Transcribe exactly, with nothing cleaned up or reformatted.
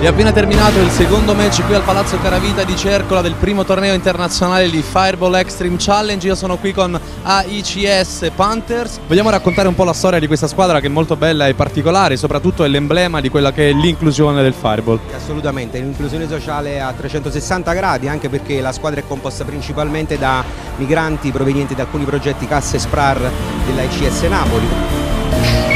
È appena terminato il secondo match qui al Palazzo Caravita di Cercola del primo torneo internazionale di Fireball Extreme Challenge. Io sono qui con A I C S Panthers. Vogliamo raccontare un po' la storia di questa squadra che è molto bella e particolare, soprattutto è l'emblema di quella che è l'inclusione del Fireball. Assolutamente, l'inclusione sociale a trecentosessanta gradi, anche perché la squadra è composta principalmente da migranti provenienti da alcuni progetti Casse Sprar della I C S Napoli.